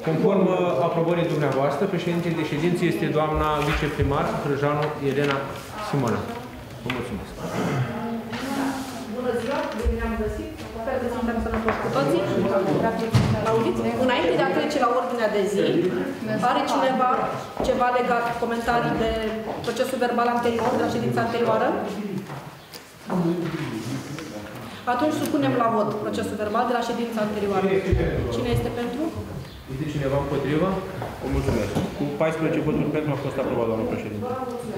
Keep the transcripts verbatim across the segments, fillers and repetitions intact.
Conform aprobării dumneavoastră, președintele de ședință este doamna viceprimar Hrăjanu Elena Simona. Vă mulțumesc. Bună ziua, bine ne-am găsit. Sper că suntem sănătoși cu toții. Auziți? Înainte de a trece la ordinea de zi, are cineva ceva legat, comentarii de procesul verbal anterior, de la ședința anterioară? Atunci supunem la vot procesul verbal de la ședința anterioară. Cine este pentru? Este cineva împotrivă? Vă mulțumesc. Cu paisprezece voturi pentru a fost aprobat, doamnă președinte.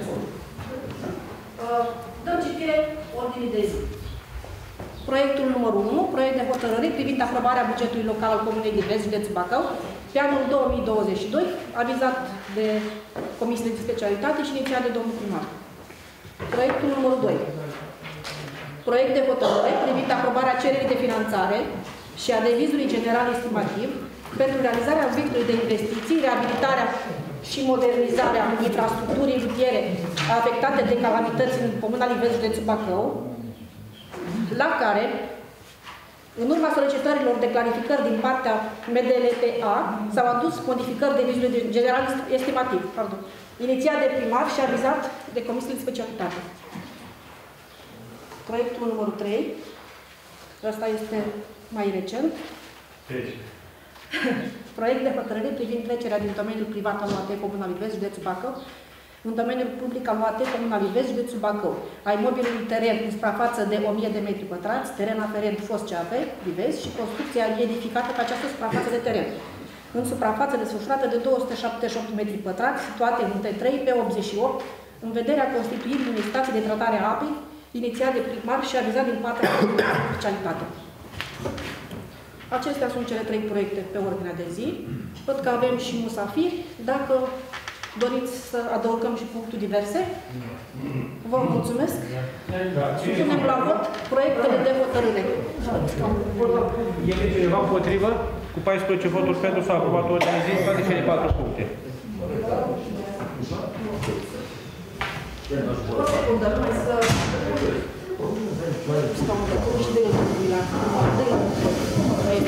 Dăm citire ordinii de zi. Proiectul numărul unu, proiect de hotărâre privind aprobarea bugetului local al Comunei Livezi, județul Bacău, pe anul două mii douăzeci și doi, avizat de Comisiile de Specialitate și inițiat de domnul primar. Proiectul numărul doi. Proiect de hotărâre privind aprobarea cererii de finanțare și a devizului general estimativ pentru realizarea obiectului de investiții, reabilitarea și modernizarea infrastructurii rutiere afectate de calamități în Comuna Livezi, județul Bacău, la care, în urma solicitărilor de clarificări din partea M D L T A, s-au adus modificări devizului general estimativ, pardon, inițiat de primar și avizat de Comisiile de Specialitate. Proiectul numărul trei, ăsta este mai recent. Proiect de hotărâre privind trecerea din domeniul privat al U A T Comuna Livezi, județul Bacău, în domeniul public al U A T Comuna Livezi, județul Bacău, a imobilului teren în suprafață de o mie de metri pătrați, teren aferent fost C A P, Livezi, și construcția edificată pe această suprafață de teren, în suprafață desfășurată de două sute șaptezeci și opt metri pătrați, situate în T trei pe optzeci și opt, în vederea constituirii unei stații de tratare a apei, inițiat de primar și avizat din partea de specialitate. Acestea sunt cele trei proiecte pe ordinea de zi. Văd că avem și musafiri. Dacă doriți să adăugăm și punctul diverse, vă mulțumesc. Supunem la vot proiectele de hotărâre. Este cineva împotrivă? Cu paisprezece voturi pentru s-a aprobat ordinea de zi toate cele patru puncte. O secundă, numai să... Stau de acolo și de-i la... De-i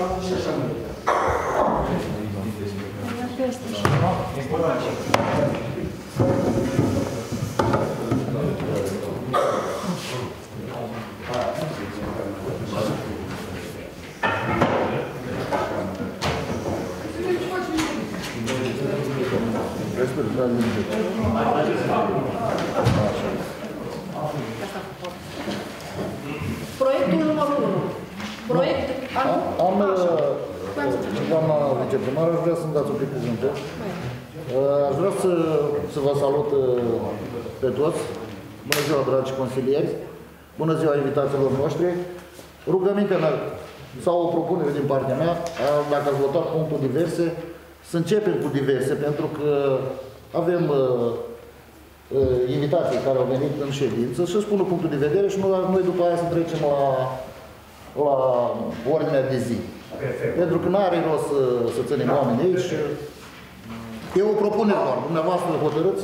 Proiectul numărul unu. Proiect... Am, doamna viceprimar, aș vrea să-mi dați un pic cuvântul. Aș vrea să, să vă salut pe toți. Bună ziua, dragi consilieri. Bună ziua, invitațiilor noștri. Rugămintea mea sau o propunere din partea mea, dacă ați votat punctul diverse, să începem cu diverse, pentru că avem uh, uh, invitații care au venit în ședință și spună punctul de vedere și noi după aia să trecem la, la ordinea de zi. Perfect. Pentru că nu are rost să, să ținem oamenii aici. E o propunere doar. Dumneavoastră hotărâți?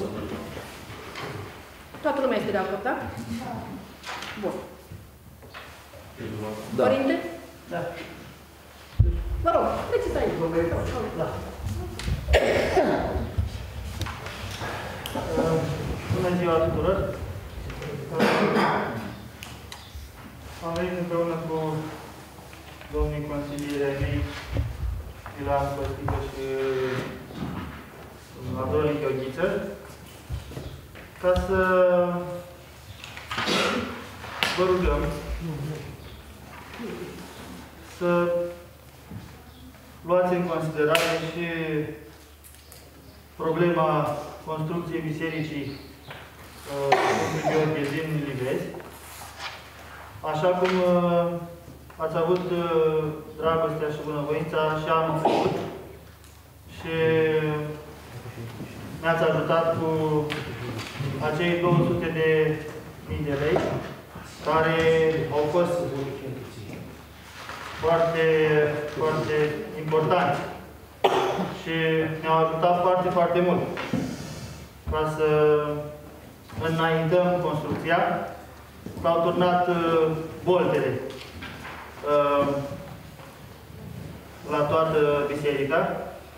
Toată lumea este de acord, da? Bun. Da. Părinte? Da. Vă rog, treceți aici. Da. Bună ziua tuturor! Am venit împreună cu domnii consilieri mei, Ilan Costică și Adornic Ioghiță, ca să vă rugăm să luați în considerare și problema construcției bisericii Sfântul Gheorghe din Livezi, așa cum uh, ați avut uh, dragostea și bunăvoința și anul trecut și ne-ați ajutat cu acei două sute de mii de lei care au fost foarte, foarte importanți și ne-au ajutat foarte, foarte mult ca să înaintăm construcția. S-au turnat uh, boltele uh, la toată biserica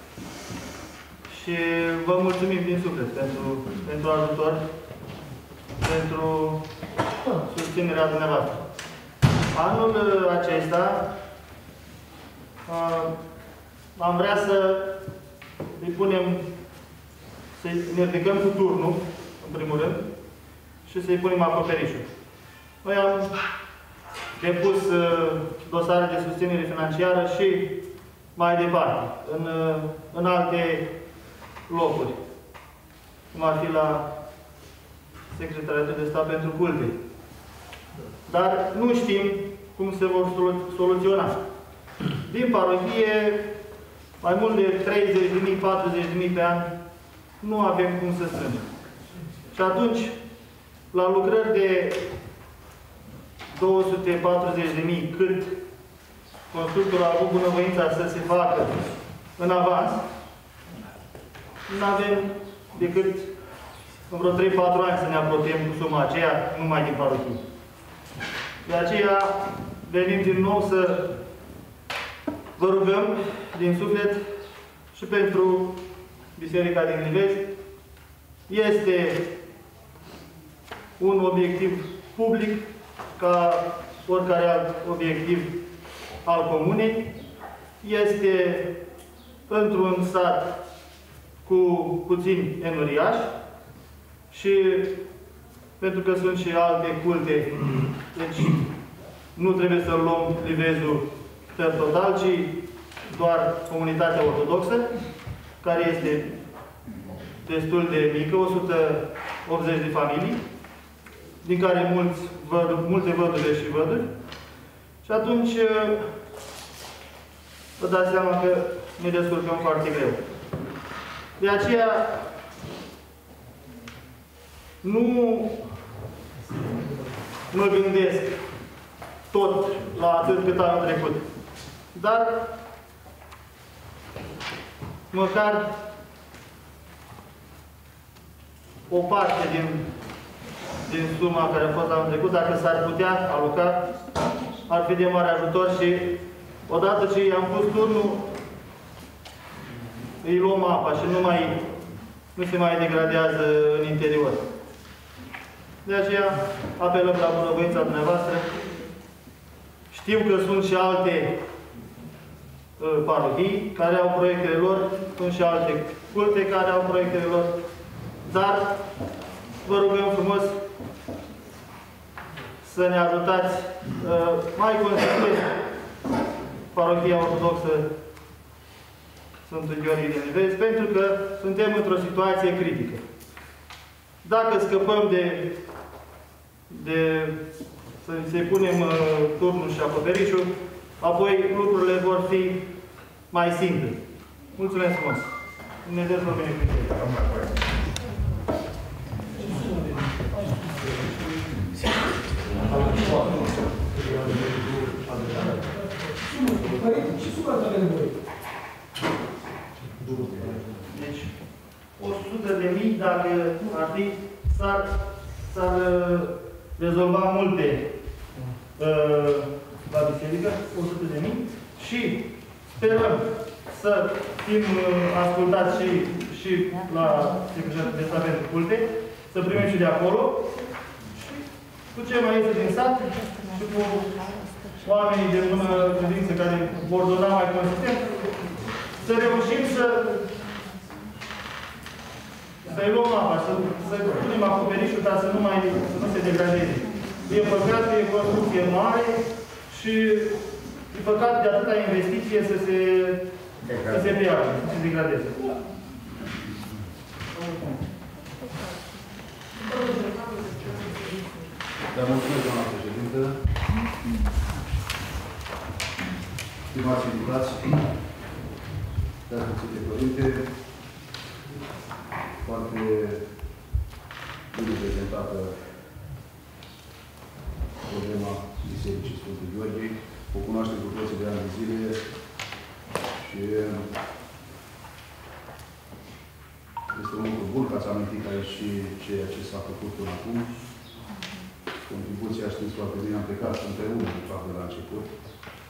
Și vă mulțumim din suflet pentru, pentru ajutor, pentru susținerea dumneavoastră. Anul acesta am vrea să îi punem, să ne ridicăm cu turnul, în primul rând, și să-i punem acoperișul. Noi am depus dosare de susținere financiară și mai departe, în, în alte locuri, cum ar fi la Secretariatul de Stat pentru Culte. Dar nu știm cum se vor soluționa. Din parohie, mai mult de treizeci de mii, patruzeci de mii pe an, nu avem cum să strângem. Și atunci, la lucrări de două sute patruzeci de mii, cât constructorul a avut bunăvoința să se facă în avans, nu avem decât în vreo trei patru ani să ne apropiem cu suma aceea, numai din parohie. De aceea venim din nou să vă rugăm din suflet și pentru Biserica din Livezi. Este un obiectiv public ca oricare alt obiectiv al comunei. Este într-un sat cu puțini enoriași și pentru că sunt și alte culte, deci nu trebuie să luăm Livezul per total, ci doar comunitatea ortodoxă, care este destul de mică, o sută optzeci de familii, din care mulți văd, multe văduve și văduri. Și atunci vă dați seama că ne descurcăm foarte greu. De aceea nu mă gândesc tot la atât cât anul trecut. Dar măcar o parte din, din suma care a fost anul trecut, dacă s-ar putea aloca, ar fi de mare ajutor și odată ce i-am pus turnul, îi luăm apa și nu, mai, nu se mai degradează în interior. De aceea apelăm la bunăvoința dumneavoastră. Știu că sunt și alte uh, parohii care au proiectele lor, sunt și alte culte care au proiectele lor, dar vă rugăm frumos să ne ajutați uh, mai consecvent parohia ortodoxă Sfântul Gheorghe din Livezi, pentru că suntem într-o situație critică. Dacă scăpăm de, de să se punem uh, turnul și acoperișul, apoi lucrurile vor fi mai simple. Mulțumesc frumos! Dumnezeu să vă binecuvânteze! Deci, o sută de mii, dacă ar fi, s-ar rezolva multe uh, la biserică, o sută de mii, și sperăm să fim uh, ascultați și, și la Secretariatul de Stat pentru Culte, să primim și de acolo, și cu ce mai este din sat, și cu oamenii de bună credință care vor dona mai consistent, să reușim să să-i luăm apa, să, să punem acoperișul ca să nu, mai, să nu se degradeze. E păcat că e construcție mare și e păcat de atâta investiție să se, să se piardă, să se degradeze. Da, mulțumesc, doamna președintă. Stimați invitați, dați-mi de părinte, foarte bine prezentată problema Bisericii Sfântul Gheorghe. O cunoaștem cu toții de ani de zile și este un lucru bun că ați amintit aici și ceea ce s-a făcut până acum. Contribuția, știți foarte bine, am plecat împreună, de fapt, de la început.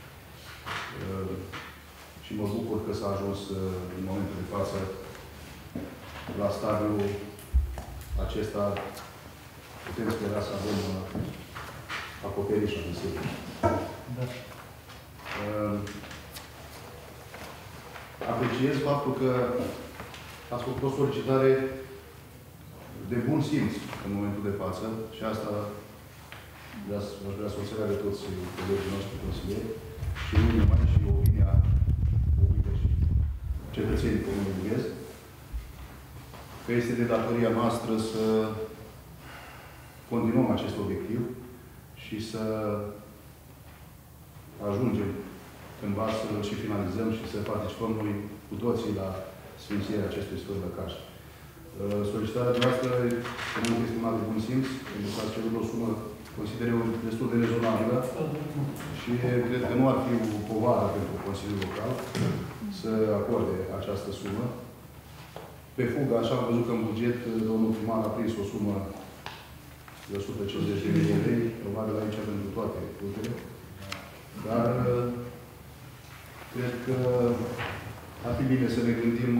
Și mă bucur că s-a ajuns în momentul de față la stadiul acesta putem spera să avem acoperișul în sine. Da. Apreciez faptul că ați făcut o solicitare de bun simț în momentul de față și asta vreau să, vreau să o înțeleagă toți colegii noștri consilieri și nu numai și opinia publică și cetățenii comunei Bughezi, că este de datoria noastră să continuăm acest obiectiv și să ajungem cândva să și finalizăm și să participăm noi cu toții la sfințirea acestui Sfânt Lăcaș. Solicitarea noastră este una de bun simț, pentru că ați cerut o sumă, consider eu, destul de rezonabilă și cred că nu ar fi o povară pentru Consiliul Local să acorde această sumă. Pe fugă, așa am văzut că în buget, domnul primar a prins o sumă de o sută cincizeci de mii de lei, probabil aici pentru toate putere. Dar cred că ar fi bine să ne gândim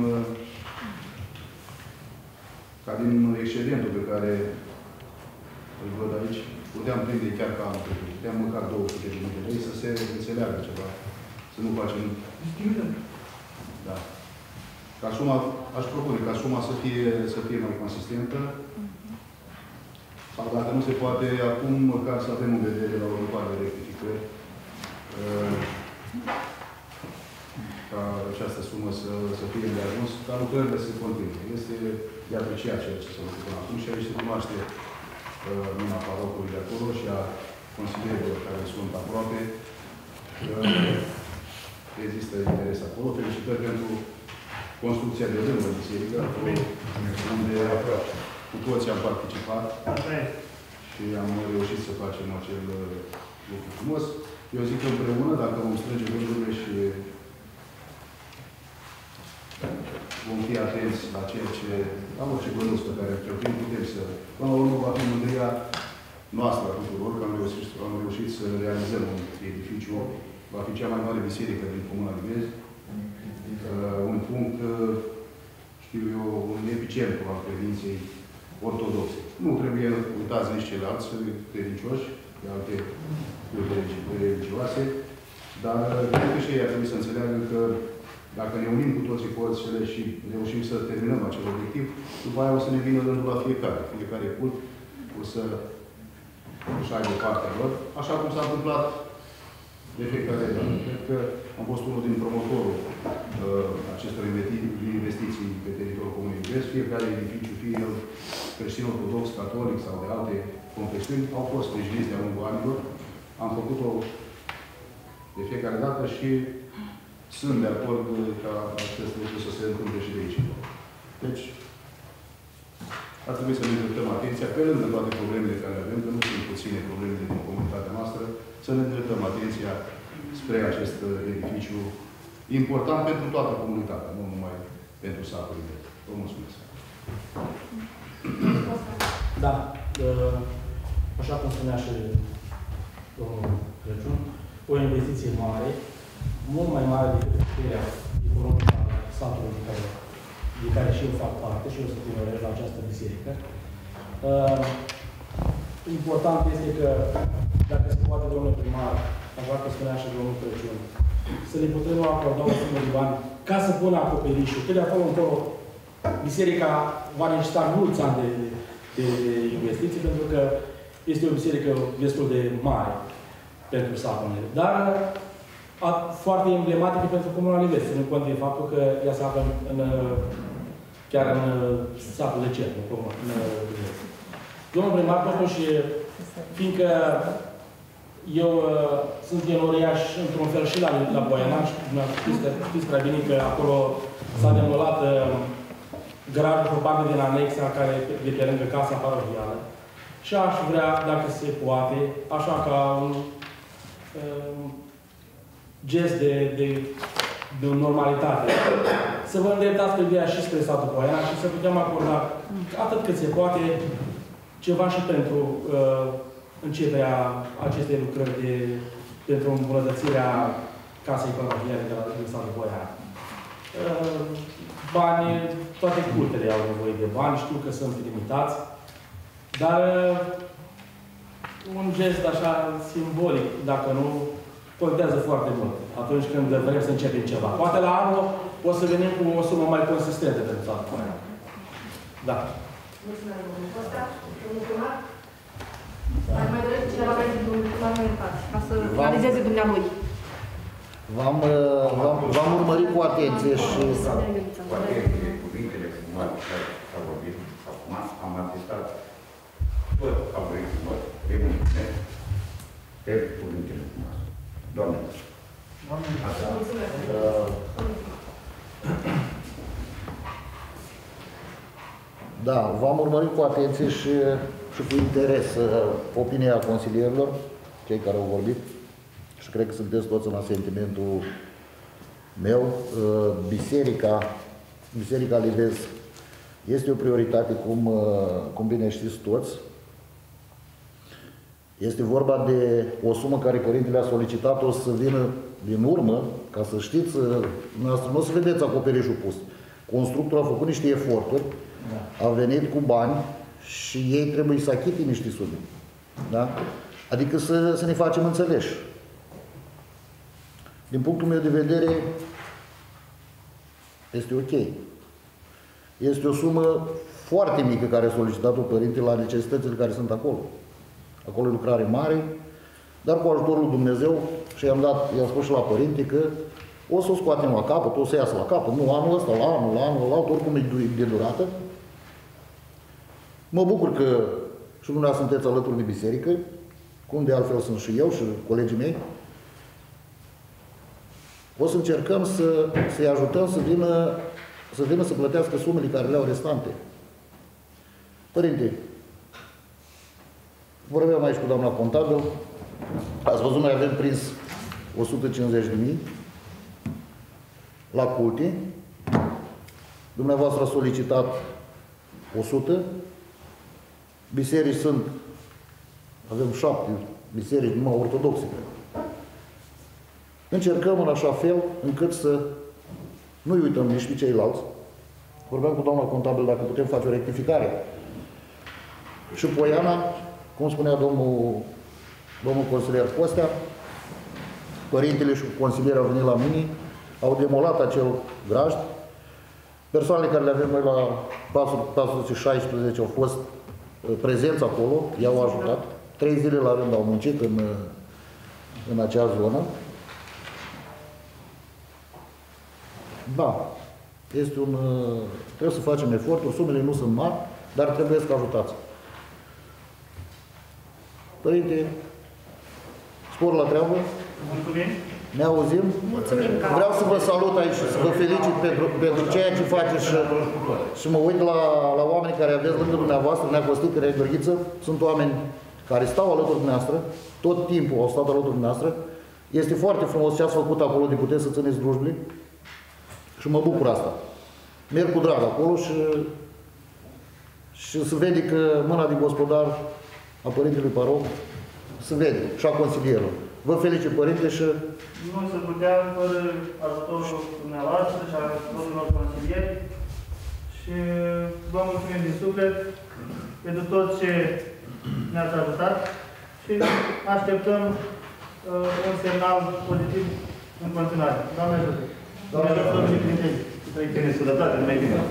ca din excedentul pe care îl văd aici, puteam prinde chiar ca anul trecut, puteam măcar două sute de mii de lei să se înțeleagă ceva, să nu facem... Da. Ca suma, aș propune ca suma să fie, să fie mai consistentă, sau dacă nu se poate, acum măcar să avem în vedere la următoarele rectificări, ca această sumă să, să fie de ajuns, ca lucrările să continue. Este de apreciat ceea ce s-a făcut până acum și aici se cunoaște uh, mâna parocului de acolo și a consilierilor care sunt aproape. Uh, există interes acolo. Felicitări pentru construcția de lângă biserică, unde cu toții am participat și am reușit să facem acel lucru frumos. Eu zic că împreună, dacă vom strânge lucrurile și vom fi atenți la ceea ce, la orice bănuț pe care cheltuim, putem să... Până la urmă va fi mândria noastră a tuturor, că am reușit, am reușit să realizăm un edificiu. Va fi cea mai mare biserică din Comuna Bughezi. Uh, un punct, uh, știu eu, un epicentru al credinței ortodoxe. Nu trebuie uitați nici ceilalți credincioși, de alte religioase, dar cred că și ei ar trebui să înțeleagă că dacă ne unim cu toții forțele și reușim să terminăm acel obiectiv, după aia o să ne vină rândul la fiecare. Fiecare cult o să își aibă partea lor, așa cum s-a întâmplat de fiecare dată. Cred că am fost unul din promotorul uh, acestor investiții pe teritoriul Comunei Bughezi. Fiecare edificiu, fie el creștin-ortodox, catolic sau de alte confesiuni, au fost sprijiniți de-a lungul anilor. Am făcut-o de fiecare dată și sunt de acord ca acest lucru să se întâmple și de aici. Deci, ar trebui să ne îndreptăm atenția, pe lângă toate problemele care avem, că nu sunt puține problemele din comunitatea noastră, să ne îndreptăm atenția spre acest edificiu important pentru toată comunitatea, nu numai pentru satul. Vă mulțumesc. Da. Așa cum spunea și domnul Crăciun, o investiție mare, mult mai mare decât puterea economică a satului de care, de care și eu fac parte și eu sunt primorez la această biserică. Uh, important este că, dacă se poate, domnul primar, așa cum spunea și domnul Crăciun, să le putem acorda o sumă de bani ca să pună acoperișul. Că de acolo încolo, biserica va necesita mulți ani de, de, de investiții, pentru că este o biserică destul de mare pentru satul. Dar a, foarte emblematică pentru Comuna Livezi, ținând cont de faptul că ea se află în, în, chiar în satul de cer, în Comuna Livezi. Domnul primar, totuși, fiindcă eu uh, sunt din Oriaș, într-un fel și la, la Boiana, știți, știți prea bine că acolo s-a demolat uh, garajul probabil din anexa care de pe lângă casa parohială. Și aș vrea, dacă se poate, așa ca un uh, gest de, de, de normalitate, să vă îndreptați privirea și spre satul Boiana și să putem acorda, atât cât se poate, ceva și pentru uh, începerea acestei lucrări de, pentru îmbunătățirea casei parohiale de la din satul Boiana. Uh, bani, toate curtele au nevoie de bani, știu că sunt limitați, dar un gest așa simbolic, dacă nu, contează foarte mult atunci când vrem să începem ceva. Poate la anul o să venim cu o sumă mai consistentă pentru toată. Da. Mulțumesc, domnul Costa. Domnul primar? Mai mai dorește cineva mai zi, domnul primar, mai iertați, ca să realizeze dumnealui. V-am urmărit cu atenție și... Cu atenție, cuvintele frumoase care s-au vorbit acum, am asistat tot au vorbit frumos, îi mulțumesc pe cuvintele frumoase. Doamne! Da, v-am urmărit cu atenție și, și cu interes opinia consilierilor, cei care au vorbit, și cred că sunteți toți în asentimentul meu. Biserica, Biserica Livez este o prioritate, cum, cum bine știți toți. Este vorba de o sumă care Părintele a solicitat-o să vină din urmă, ca să știți, noastră, nu o să vedeți acoperișul pus. Constructorul a făcut niște eforturi, da. A venit cu bani și ei trebuie să achite niște sume. Da? Adică să, să ne facem înțeleși. Din punctul meu de vedere, este ok. Este o sumă foarte mică care a solicitat-o Părintele la necesitățile care sunt acolo. Acolo e lucrare mare, dar cu ajutorul lui Dumnezeu, și i-am dat, i-am spus și la Părinte că o să o scoatem la capăt, o să iasă la capăt, nu anul ăsta, la anul, la anul, la altul, oricum e de durată. Mă bucur că și dumneavoastră sunteți alături de biserică, cum de altfel sunt și eu și colegii mei. O să încercăm să, să-i ajutăm să vină, să vină să plătească sumele care le au restante. Părinte, vorbeam aici cu doamna contabil, ați văzut, noi avem prins o sută cincizeci de mii la culte, dumneavoastră a solicitat o sută, biserici sunt, avem șapte biserici numai ortodoxe. Încercăm în așa fel încât să nu-i uităm nici pe ceilalți. Vorbeam cu doamna contabil dacă putem face o rectificare. Și Poiana, cum spunea domnul, domnul consilier Costea, părintele și consilierii au venit la mine, au demolat acel grajd. Persoanele care le avem noi la patru sute șaisprezece au fost prezenți acolo, i-au ajutat. Trei zile la rând au muncit în, în acea zonă. Da, este un, trebuie să facem eforturi, sumele nu sunt mari, dar trebuie să ajutați. Părinte, spor la treabă. Mulțumim. Ne auzim. Mulțumim. Vreau să vă salut aici și să vă felicit pentru, pentru ceea ce faceți și, și mă uit la, la oamenii care aveți lângă dumneavoastră, Nea Costică, Nea Gheorghiță. Sunt oameni care stau alături de dumneavoastră, tot timpul au stat alături de dumneavoastră. Este foarte frumos ce ați făcut acolo, de puteți să țineți drujbile. Și mă bucur asta. Merg cu drag acolo și, și se vede că mâna de gospodar a Părintelui Paroc se vede și a consilierului. Vă felicit, Părinte, și... Nu se putea fără ajutorul dumneavoastră și ajutorul consilieri și vă mulțumim din suflet pentru tot ce ne-ați ajutat și așteptăm uh, un semnal pozitiv în continuare. Doamne ajută! Doamne ajută! Doamne ajută! Trăiți în sănătate, numai bine!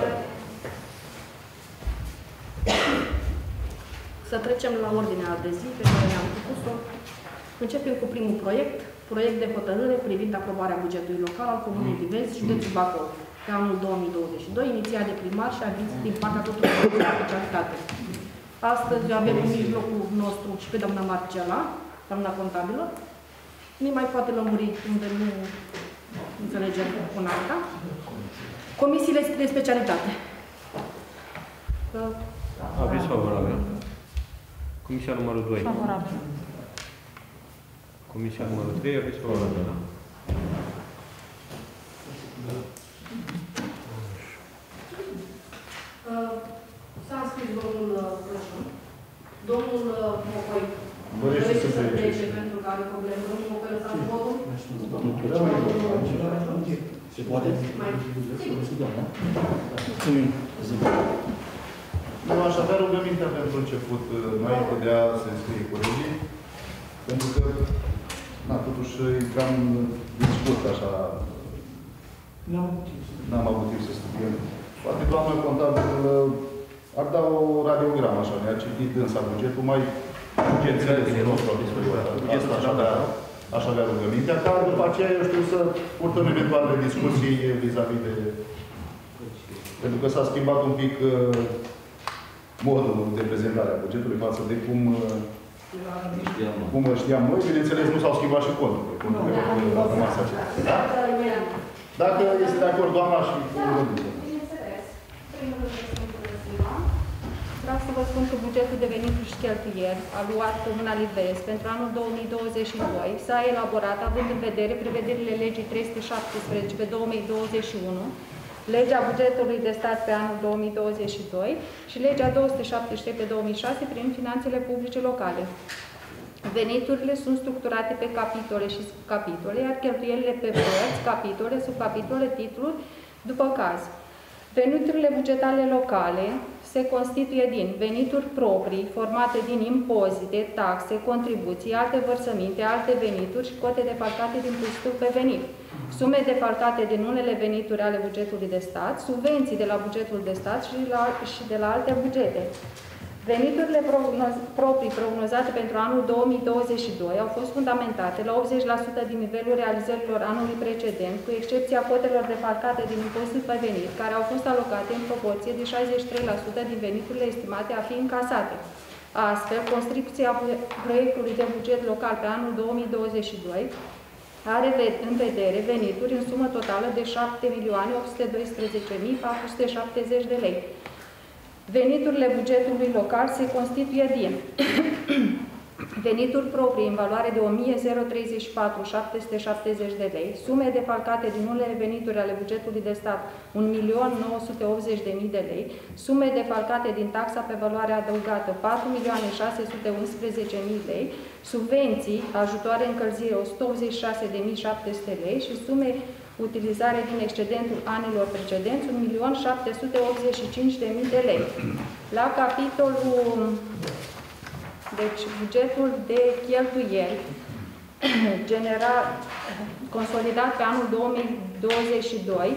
Să trecem la ordinea de zi pe care ne-am propus-o. Începem cu primul proiect, proiect de hotărâre privind aprobarea bugetului local al Comunei Livez, județul Bacău, pe anul două mii douăzeci și doi, inițiat de primar și aviz din partea tuturor de specialitate. Astăzi avem în mijlocul nostru și pe doamna Marcela, doamna contabilă. Nu mai poate lămuri unde nu înțelegem un alta. Comisiile de specialitate. Aviz favorabil. Comisia numărul doi. Favorabil. Comisia numărul trei, aviz favorabil. S-a înscris domnul Crăciun. Domnul Mocoi dorește să plece pentru că are probleme. Domnul Mocoi, lăsați votul? Se poate? Să discutăm, da? Mulțumim. Eu aș avea rugămintea pentru început, înainte de a se înscrie colegii, pentru că, na, totuși, e cam discut așa. N-am avut timp să studiem. Poate doamna contabil ar da o radiogramă, așa, ne-a citit însă bugetul mai înțeles din nostru. Asta aș avea, aș avea rugămintea, ca după aceea, eu știu, să purtăm eventuale discuții vis-a-vis de... Pentru că s-a schimbat un pic uh, modul de prezentare a bugetului față de cum, uh, cum știam noi. Bineînțeles, nu s-au schimbat și conturile. Conturile au rămas acestea. Da? Dacă este de acord doamna și cu bineînțeles. Vreau să vă spun că bugetul de venituri și cheltuieli, aluat Comunal Invest, pentru anul două mii douăzeci și doi, s-a elaborat având în vedere prevederile legii trei sute șaptesprezece pe două mii douăzeci și unu, legea bugetului de stat pe anul două mii douăzeci și doi și legea două sute șaptezeci și trei pe două mii șase privind finanțele publice locale. Veniturile sunt structurate pe capitole și subcapitole, iar cheltuielile pe părți, capitole, subcapitole, titluri, după caz. Veniturile bugetale locale se constituie din venituri proprii, formate din impozite, taxe, contribuții, alte vărsăminte, alte venituri și cote defalcate din impozitul pe venit, sume defalcate din unele venituri ale bugetului de stat, subvenții de la bugetul de stat și, la, și de la alte bugete. Veniturile prognoz, proprii prognozate pentru anul două mii douăzeci și doi au fost fundamentate la optzeci la sută din nivelul realizărilor anului precedent, cu excepția cotelor defalcate din impozitul pe venit, care au fost alocate în proporție de șaizeci și trei la sută din veniturile estimate a fi încasate. Astfel, construcția proiectului de buget local pe anul două mii douăzeci și doi are în vedere venituri în sumă totală de șapte milioane opt sute doisprezece mii patru sute șaptezeci de lei. Veniturile bugetului local se constituie din venituri proprii în valoare de o mie treizeci și patru mii șapte sute șaptezeci de lei, sume defalcate din unele venituri ale bugetului de stat un milion nouă sute optzeci de mii de lei, sume defalcate din taxa pe valoare adăugată patru milioane șase sute unsprezece mii lei, subvenții, ajutoare încălzire o sută optzeci și șase de mii șapte sute lei și sume utilizare din excedentul anilor precedenți un milion șapte sute optzeci și cinci de mii de lei. La capitolul, deci bugetul de cheltuieli general consolidat pe anul două mii douăzeci și doi,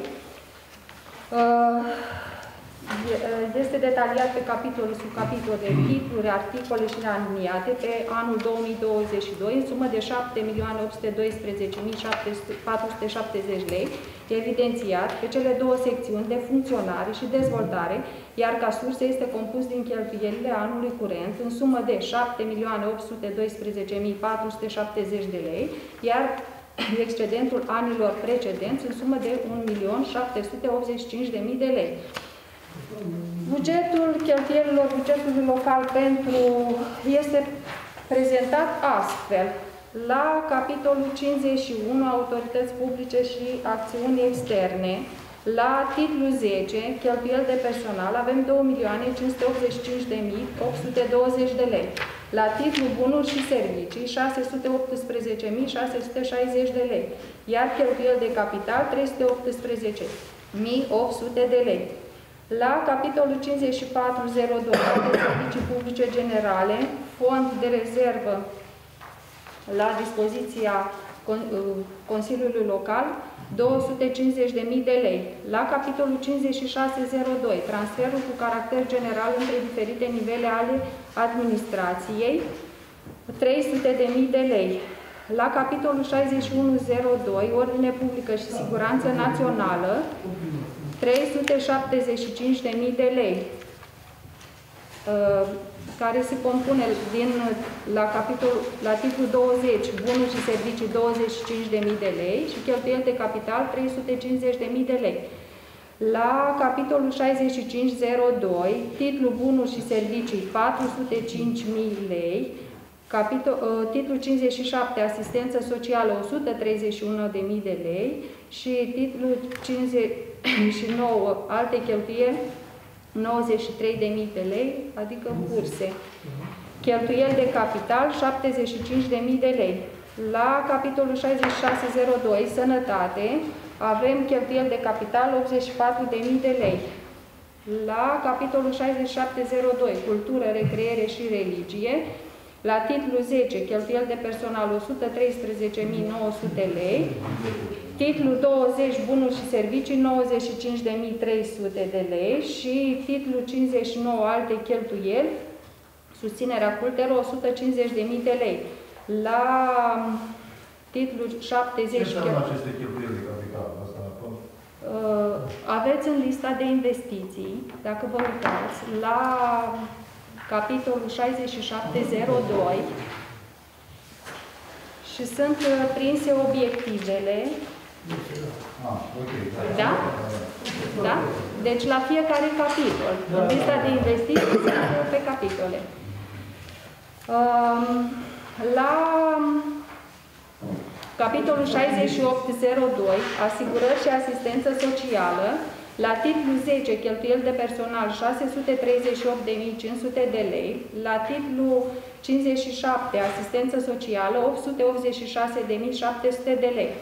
este detaliat pe capitolul, sub capitole, titluri, articole și aliniate pe anul două mii douăzeci și doi în sumă de șapte milioane opt sute doisprezece mii patru sute șaptezeci lei, evidențiat pe cele două secțiuni de funcționare și dezvoltare, iar ca sursă este compus din cheltuielile anului curent în sumă de șapte milioane opt sute doisprezece mii patru sute șaptezeci de lei, iar excedentul anilor precedenți în sumă de un milion șapte sute optzeci și cinci de mii de lei. Bugetul cheltuielilor bugetului local pentru este prezentat astfel. La capitolul cincizeci și unu, autorități publice și acțiuni externe, la titlul zece, cheltuieli de personal, avem două milioane cinci sute optzeci și cinci de mii opt sute douăzeci de lei. La titlul bunuri și servicii, șase sute optsprezece mii șase sute șaizeci de lei. Iar cheltuieli de capital, trei sute optsprezece mii opt sute de lei. La capitolul cincizeci și patru zero doi, alte servicii publice generale, fond de rezervă la dispoziția Consiliului Local, două sute cincizeci de mii de lei. La capitolul cincizeci și șase zero doi, transferul cu caracter general între diferite nivele ale administrației, trei sute de mii de lei. La capitolul șaizeci și unu zero doi, ordine publică și siguranță națională, trei sute șaptezeci și cinci de mii de lei, care se compune din, la, capitol, la titlul douăzeci, bunuri și servicii, douăzeci și cinci de mii de lei și cheltuieli de capital, trei sute cincizeci de mii de lei. La capitolul șaizeci și cinci zero doi, titlul bunuri și servicii, patru sute cinci mii lei, capitol, titlul cincizeci și șapte, asistență socială, o sută treizeci și unu de mii de lei și titlul cincizeci și nouă, alte cheltuieli, nouăzeci și trei de mii de lei, adică burse. Cheltuieli de capital, șaptezeci și cinci de mii de lei. La capitolul șaizeci și șase zero doi, Sănătate, avem cheltuieli de capital optzeci și patru de mii de lei. La capitolul șaizeci și șapte zero doi, Cultură, Recreere și Religie, la titlul zece, cheltuieli de personal o sută treisprezece mii nouă sute lei. Titlul douăzeci, Bunuri și Servicii, nouăzeci și cinci de mii trei sute de lei. Și titlul cincizeci și nouă, Alte cheltuieli, susținerea cultelor, o sută cincizeci de mii de lei. La titlul șaptezeci... Ce înseamnă aceste cheltuieli de capital? Asta, uh, aveți în lista de investiții, dacă vă uitați, la capitolul șaizeci și șapte zero doi și sunt prinse obiectivele. Ah, okay. Da? Da? Deci la fiecare capitol. În lista de investiții sunt pe capitole. Um, la capitolul șaizeci și opt zero doi, Asigurări și asistență socială, la titlul zece, cheltuieli de personal, șase sute treizeci și opt de mii cinci sute de lei. La titlul cincizeci și șapte, asistență socială, opt sute optzeci și șase de mii șapte sute de lei.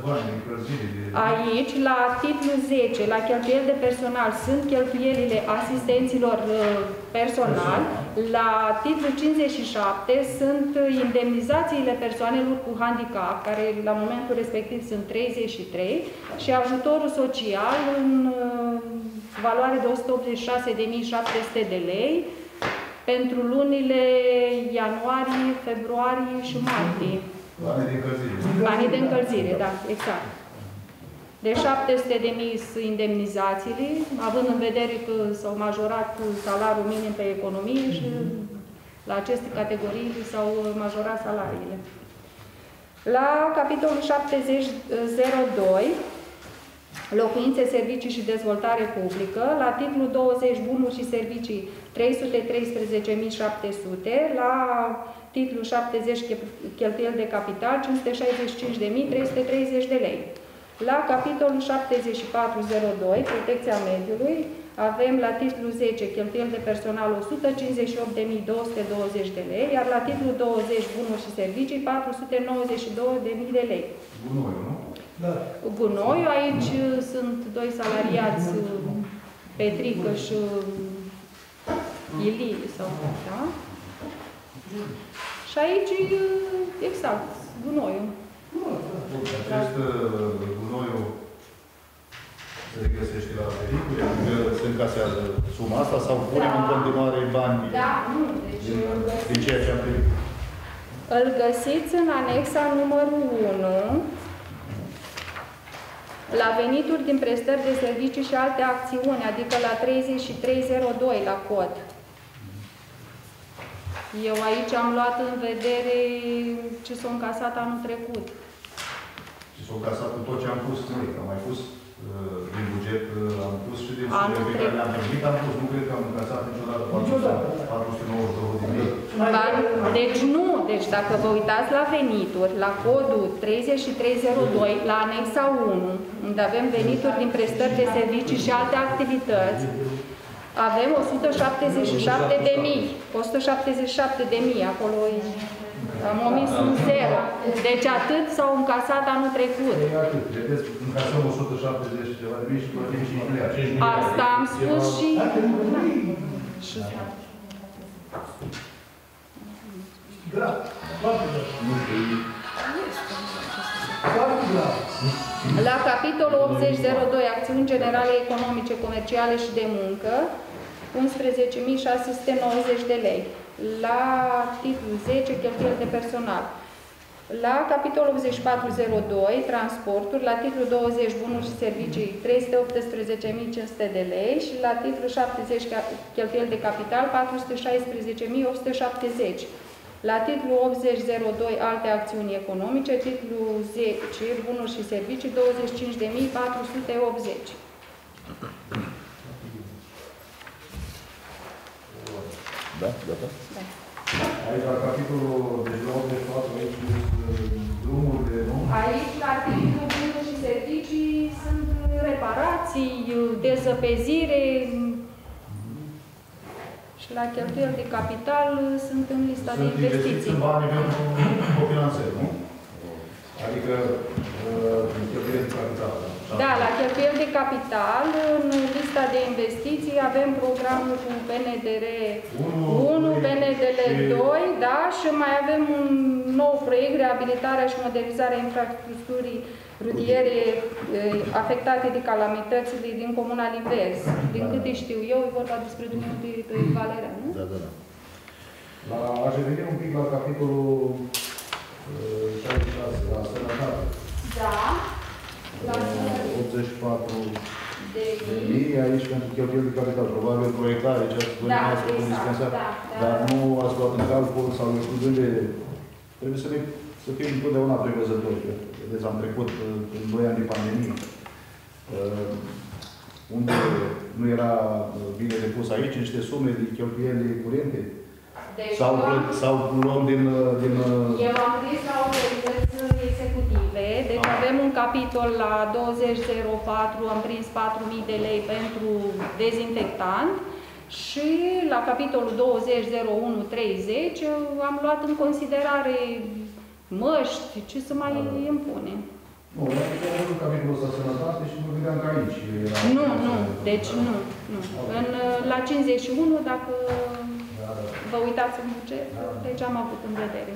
Aici, la titlul zece, la cheltuieli de personal, sunt cheltuielile asistenților personal. La titlul cincizeci și șapte sunt indemnizațiile persoanelor cu handicap, care la momentul respectiv sunt treizeci și trei, și ajutorul social în valoare de o sută optzeci și șase de mii șapte sute de lei pentru lunile ianuarie, februarie și martie. Banii de încălzire. Banii de încălzire, da, exact. De șapte sute de mii indemnizațiile, având în vedere că s-au majorat salariul minim pe economie și la aceste categorii s-au majorat salariile. La capitolul șaptezeci zero doi, Locuințe, servicii și dezvoltare publică, la titlul douăzeci, Bunuri și servicii, trei sute treisprezece mii șapte sute, la titlul șaptezeci, Cheltuieli de capital, cinci sute șaizeci și cinci de mii trei sute treizeci de lei. La capitolul șaptezeci și patru zero doi, Protecția mediului, avem la titlul zece, Cheltuieli de personal, o sută cincizeci și opt de mii două sute douăzeci de lei, iar la titlul douăzeci, Bunuri și servicii, patru sute nouăzeci și două de mii de lei. Gunoiul, nu? Da. Gunoiul, aici sunt doi salariați, Petrică și Ilie, sau da? Și aici, exact, gunoiul. Acest gunoiul se regăsește la pericole, adică se încasează suma asta sau punem în continuare bani Da, nu, deci din ceea ce am primit? îl găsiți în anexa numărul unu, la venituri din prestări de servicii și alte acțiuni, adică la treizeci și trei zero doi, la cod. Eu aici am luat în vedere ce s-a încasat anul trecut. Și s-au încasat cu tot ce am pus noi, că am mai pus uh, din buget, uh, am pus și din Anul sumele pe care le-am primit, am pus, nu cred că am încasat niciodată patru sute nouăzeci și două de mii. Deci nu, deci dacă vă uitați la venituri, la codul treizeci și trei zero doi, la anexa unu, unde avem venituri din prestări de servicii și alte activități, avem o sută șaptezeci și șapte de mii. o sută șaptezeci și șapte de mii, acolo am omis un zero. Deci atât s-au încasat anul trecut. Vedeți, încasăm o sută șaptezeci și ceva de mii și plătim cinci miliarde. Asta am spus și... Grav, foarte grav. Foarte grav. La capitolul optzeci zero doi, Acțiuni generale economice, comerciale și de muncă, unsprezece mii șase sute nouăzeci de lei. La titlul zece, Cheltuieli de personal. La capitolul optzeci și patru zero doi, Transporturi, la titlul douăzeci, Bunuri și servicii, trei sute optsprezece mii cinci sute de lei și la titlul șaptezeci, Cheltuieli de capital, patru sute șaisprezece mii opt sute șaptezeci. La titlul optzeci zero doi, Alte acțiuni economice, titlul zece, Bunuri și servicii, douăzeci și cinci de mii patru sute optzeci. Da? Gata? Da. Aici, la capitolul de optzeci și patru, aici drumuri de... Aici, la titlul Bunuri și servicii, sunt reparații, dezăpezire și la cheltuieli de capital sunt în lista de investiții. Sunt investiții în bani pentru cofinanțări, nu? adică cheltuieli de capital. Da, la cheltuieli de capital, în lista de investiții avem programul cu P N D R unu, P N D L doi, da, și mai avem un nou proiect, reabilitarea și modernizarea infrastructurii rutiere afectate de calamitățile din Comuna Livezi. Din câte știu eu, e vorba despre dumneavoastră Valerian, nu? Da, da, da. La, aș reveni un pic la capitolul șaizeci și șase, la sănătate. Da. La optzeci și patru de mii, aici pentru cheltuieli de capital, probabil proiectare, ce ați da, exact, dispensar, da, dar da. nu ați luat în calcul sau excluzând de... Trebuie să, ne, să fim întotdeauna prevăzători. Vedeți, am trecut în doi ani de pandemie, unde nu era bine depus aici niște sume de cheltuieli curente. Deci, sau, sau luăm din... din eu am scris la autorități executive, deci ah. avem un capitol la douăzeci zero patru, am prins patru mii de lei pentru dezinfectant și la capitolul douăzeci zero unu treizeci am luat în considerare măști, ce să mai impune. Nu, am văzut capitolul ăsta sănătate și mă gândeam că aici era... Nu, nu, deci nu, nu. În, la cincizeci și unu, dacă vă uitați în buget, deci am avut în vedere.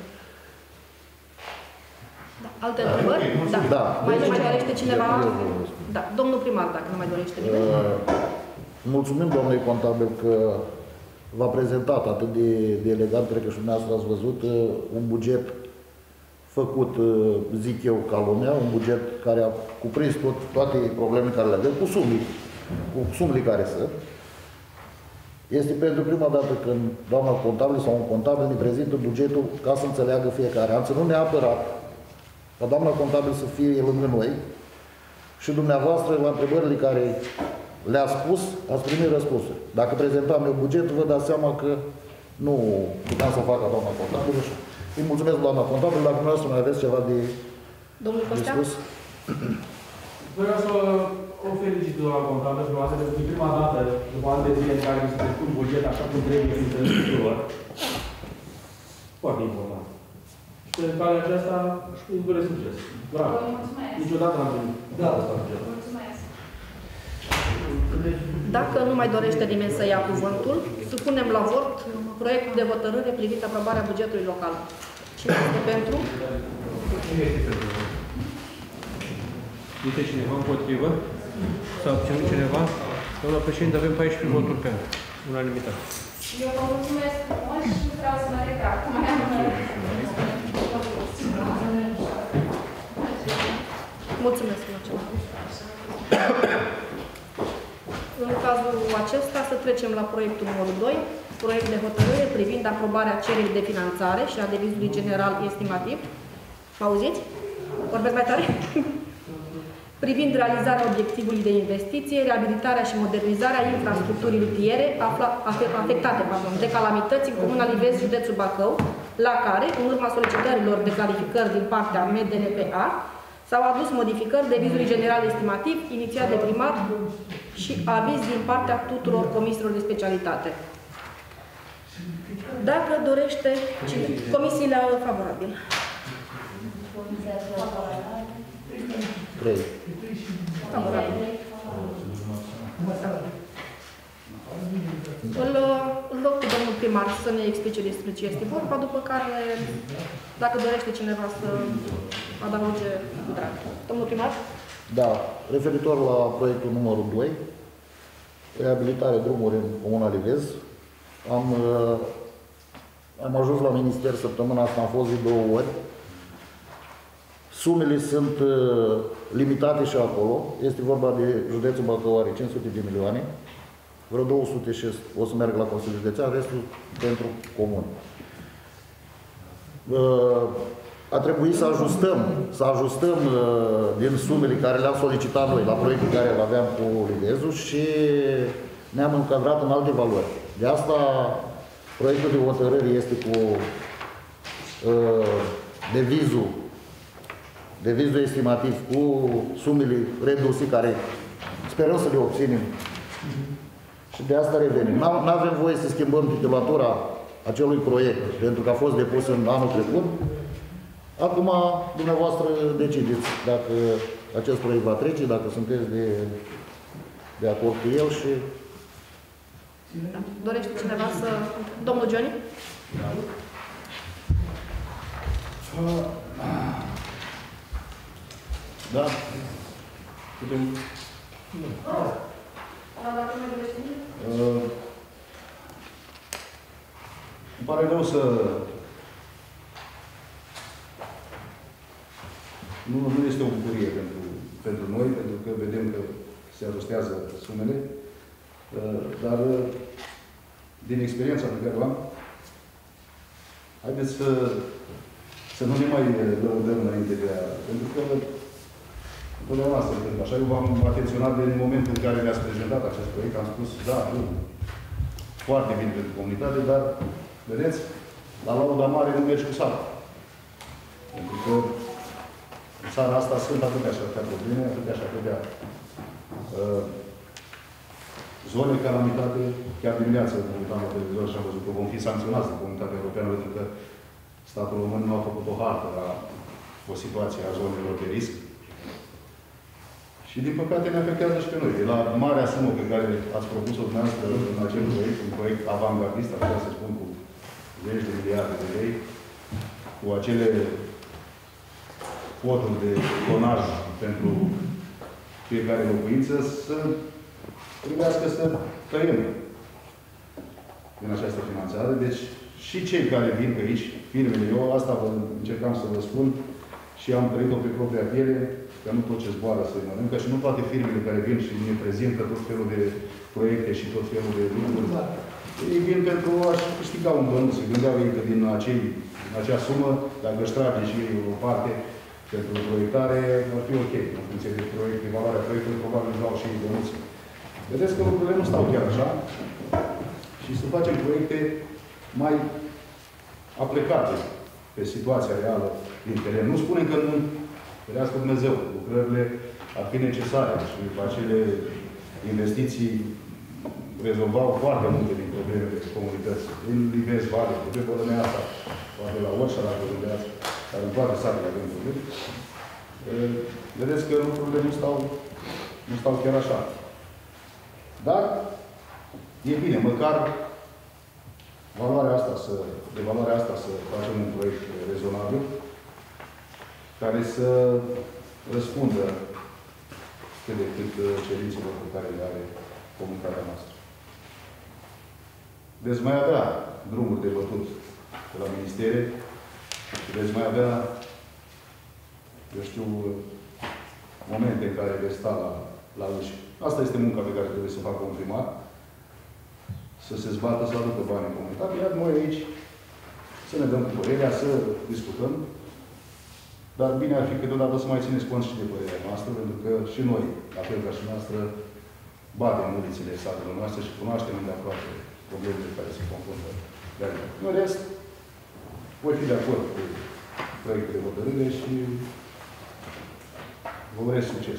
Da. Alte întrebări? Da. Da. Mai, mai dorește cineva? Da. Domnul primar, dacă nu mai dorește nimeni. Uh, mulțumim, domnului contabil, că v-a prezentat atât de, de elegant, cred că și dumneavoastră ați văzut, uh, un buget făcut, uh, zic eu, ca lumea, un buget care a cuprins tot, toate problemele care le avem, cu sumii, cu sumele care sunt. Este pentru prima dată când doamna contabil sau un contabil ne prezintă bugetul ca să înțeleagă fiecare. Am ținut neapărat ca doamna contabil să fie lângă noi și dumneavoastră, la întrebările care le-a spus, ați primit răspunsuri. Dacă prezentam eu bugetul, vă dați seama că nu puteam să facă doamna contabilă. Îi mulțumesc, doamna contabilă, dacă dumneavoastră mai aveți ceva de, de spus. Vreau să o felicit doamna contabilă, pentru că e prima dată, după ani de zile în care mi se descurc buget așa cum trebuie să tuturor. Foarte important. Și pe calea aceasta își doresc succes. Bravo! Niciodată n-am venit. Da, asta buget. Dacă nu mai dorește nimeni să ia cuvântul, supunem la vot proiectul de hotărâre privind aprobarea bugetului local. Cine este pentru? Cine este pentru? Este cineva împotrivă? S-a obținut cineva? Doamna președinte, avem paisprezece voturi pentru. Unanimitate. Eu vă mulțumesc frumos și vreau să mă retrag. Mai am Mulțumesc, Marcela. În cazul acesta, să trecem la proiectul numărul doi, proiect de hotărâre privind aprobarea cererii de finanțare și a devizului general estimativ. Mă auziți? Vorbesc mai tare? Privind realizarea obiectivului de investiție, reabilitarea și modernizarea infrastructurii rutiere afectate pardon, de calamități în Comuna Livezi, județul Bacău, la care, în urma solicitărilor de clarificări din partea M D N P A, s-au adus modificări devizului general estimativ, inițiat de primar și aviz din partea tuturor comisiilor de specialitate. Dacă dorește, comisiile favorabil. Trei. Favorabil. Îl, îl rog pe domnul primar să ne explice despre ce este vorba, după care, dacă dorește cineva să adauge, drag. Domnul primar? Da, referitor la proiectul numărul doi, reabilitare drumuri în Comuna Livezi, am, am ajuns la minister săptămâna asta, am fost de două ori. Sumele sunt limitate și acolo, este vorba de județul Bacău, are cinci sute de milioane, vreo două sute și o să merg la Consiliul Județean, restul pentru comun. A trebuit să ajustăm, să ajustăm din sumele care le-am solicitat noi la proiectul care îl aveam cu Livezul și ne-am încadrat în alte valori. De asta proiectul de hotărâre este cu devizul devizul estimativ cu sumele reduse care sperăm să le obținem. Și de asta revenim. Nu avem voie să schimbăm titulatura acelui proiect, pentru că a fost depus în anul trecut. Acum, dumneavoastră decideți dacă acest proiect va trece, dacă sunteți de, de acord cu el și... Da. Dorește cineva să... Domnul Johnny? Da. Putem... Uh, îmi pare rău să... Nu, nu este o bucurie pentru, pentru noi, pentru că vedem că se ajustează sumele, uh, dar uh, din experiența pe care o am, haideți să, să nu ne mai lăudăm înainte de a... Pentru că întotdeauna se întâmplă așa. Eu v-am atenționat de în momentul în care mi-ați prezentat acest proiect, am spus, da, nu, foarte bine pentru comunitate, dar, vedeți, la lauda mare nu mergi cu sat. Pentru că în țara asta sunt atâtea și atâtea probleme, atâtea și atâtea uh, zone calamitate. Chiar dimineața mă uitam la televizor și am văzut că vom fi sancționați de Comunitatea Europeană pentru că statul român nu a făcut o hartă la o situație a zonelor de risc. Și din păcate ne afectează și pe noi. De la marea sumă pe care ați propus-o dumneavoastră în acel proiect, un proiect avangardist, aș vrea să spun, cu zeci de miliarde de lei, cu acele coturi de tonaj pentru fiecare locuință, să trebuiască să tăiem din această finanțare. Deci și cei care vin pe aici, firmele, eu asta vă încercam să vă spun și am trăit-o pe propria piele, că nu tot ce zboară să-i mănâncă și nu toate firmele care vin și ne prezintă tot felul de proiecte și tot felul de lucruri. Ei vin pentru a-și câștiga un bănuț. Se gândeau ei că din, acei, din acea sumă, dacă își trage și o parte pentru proiectare, ar fi ok. În funcție de proiect, de valoarea proiectului, probabil își dau și bănuți. Vedeți că lucrurile nu stau chiar așa și să facem proiecte mai aplicate pe situația reală din teren. Nu spunem că nu, ferească Dumnezeu, lucrările ar fi necesare și acele investiții rezolvau foarte multe din problemele comunității. Din Livez, Vale, de pe Bălănea asta, poate la Orșa, dacă gândeați, dar în toate satele avem probleme. Vedeți că lucrurile nu stau, nu stau chiar așa. Dar e bine, măcar valoarea asta să, de valoarea asta să facem un proiect rezonabil care să răspundă cât de cât cerințelor pe care le are comunitatea noastră. Veți mai avea drumuri de bătut de la ministere și veți mai avea, eu știu, momente în care veți sta la, la uși. Asta este munca pe care trebuie să facă un primar, să se zbată, să aducă bani în comunitate, iar noi aici să ne dăm cu părerea, să discutăm, dar bine ar fi câteodată să mai țineți cont și de părerea noastră, pentru că și noi, la fel ca și noastră, batem ulițele satelor noastre și cunoaștem îndeaproape problemele care se confruntă. În rest, voi fi de acord cu proiectul de hotărâre și vă urez succes.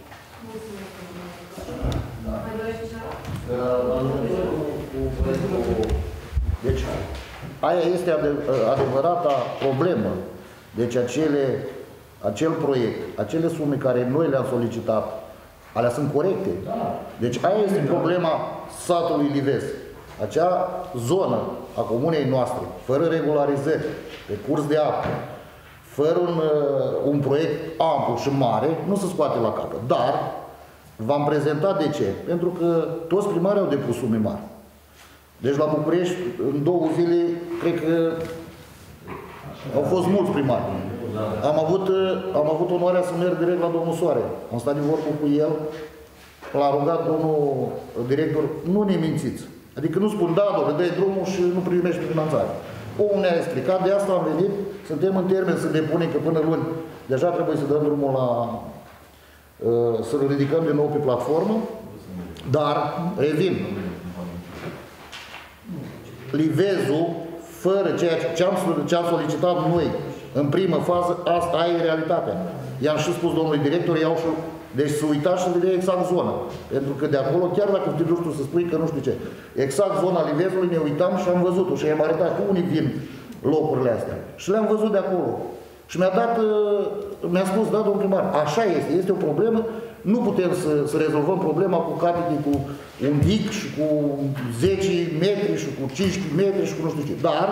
Deci, aia este adevărata problemă. Deci, acele, acel proiect, acele sume care noi le-am solicitat, alea sunt corecte. Deci, aia este problema satului Livez. Acea zonă a comunei noastre, fără regularizări, pe curs de apă, fără un, un proiect amplu și mare, nu se scoate la capăt. Dar v-am prezentat de ce? Pentru că toți primarii au depus sume mari. Deci la București, în două zile, cred că au fost mulți primari. Am avut, am avut onoarea să merg direct la domnul Soare. Am stat de vorbă cu el, l-a rugat domnul director, nu ne mințiți. Adică nu spun, da, domnule, dă-i drumul și nu primești finanțare. Omul ne-a explicat, de asta am venit, suntem în termen să depunem, că până luni deja trebuie să dăm drumul la... să-l ridicăm din nou pe platformă, dar, revin, Livezul, fără ceea ce am, ce am solicitat noi în primă fază, asta e realitatea. I-am și spus domnului director, iau și... Deci să uitați și vedea exact zona. Pentru că de acolo, chiar dacă te duci tu să spui că nu știu ce, exact zona Livezului ne uitam și am văzut-o și i-am arătat că unii vin locurile astea. Și le-am văzut de acolo. Și mi-a dat, mi-a spus, da, domnul primar, așa este, este o problemă, nu putem să, să rezolvăm problema cu capete, cu un dic și cu zece metri și cu cincisprezece metri și cu nu știu ce. Dar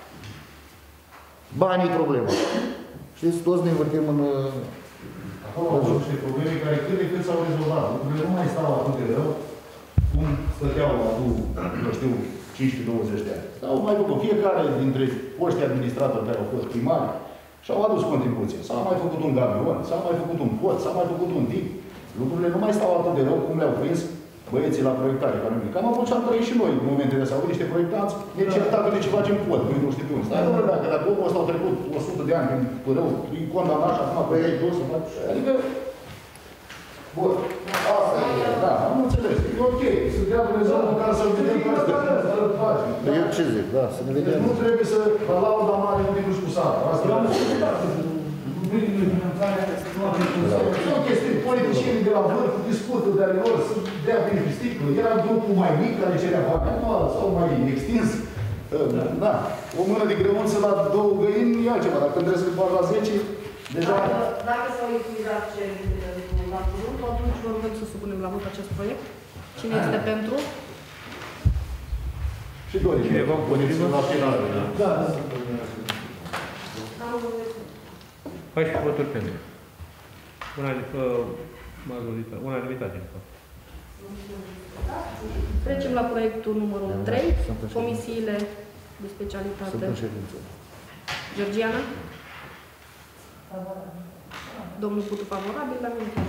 banii e problema. Știți, toți ne învârtim în... Acolo au fost niște probleme care cât de cât s-au rezolvat. Lucrurile nu mai stau atât de rău cum stăteau acum, nu știu, cincisprezece douăzeci de ani. S-au mai făcut fiecare dintre foștii administratori care au fost primari și-au adus contribuție. S-a mai făcut un gabion, s-a mai făcut un pod, s-a mai făcut un dig. Lucrurile nu mai stau atât de rău cum le-au prins băieții la proiectare economică. Cam avut ce am trăit și noi în momentele astea. Au venit niște proiectanți, ne certat de ce facem pod, noi nu știu pe unde. Stai, domnule, dacă dacă omul ăsta au trecut o sută de ani prin părău, e condamnat și acum pe ei dus să fac. Adică, bun, asta e, da, am înțeles. E ok, să dea Dumnezeu în care să-l vedem pe asta. Eu ce zic, da, să ne vedem. Nu trebuie să la lauda mare nu te duci cu sara. Asta e o chestie, politicienii de la vârf discută de ale lor, să dea beneficicul. Era grupul mai mic care cerea bani anual sau mai extins. Da, o mână de grăunță la două găini e altceva. Dacă trebuie să faci la zece, deja... Dacă s-au utilizat cerințele la cuvânt, atunci vă rugăm să supunem la vot acest proiect. Cine este pentru? Și Dorin. Cineva împotrivă? La final. Da. paisprezece voturi pentru. Majoritate. Unanimitate. Trecem la proiectul numărul trei, comisiile de specialitate. Sunt în ședință. Georgiana? Domnul Putu favorabil, la mine.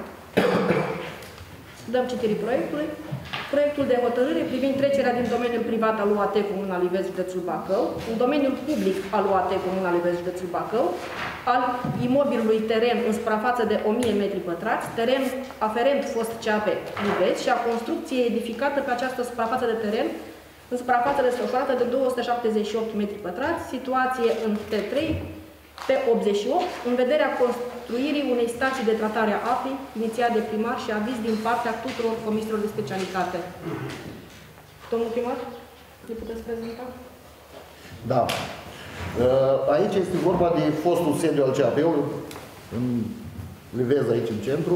Dăm citirii proiectului. Proiectul de hotărâre privind trecerea din domeniul privat al U A T Comuna Livezi, județul Bacău, în domeniul public al U A T Comuna Livezi, județul Bacău, al imobilului teren în suprafață de o mie metri pătrați, teren aferent fost C A P Livezi și a construcției edificată pe această suprafață de teren în suprafață desfășurată de două sute șaptezeci și opt metri pătrați, situație în T trei, pe optzeci și opt, în vederea construirii unei stații de tratare a apei, inițiat de primar și aviz din partea tuturor comisiilor de specialitate. Domnul primar, le puteți prezenta? Da. Aici este vorba de fostul sediu al C A P-ului, în Livez, aici în centru.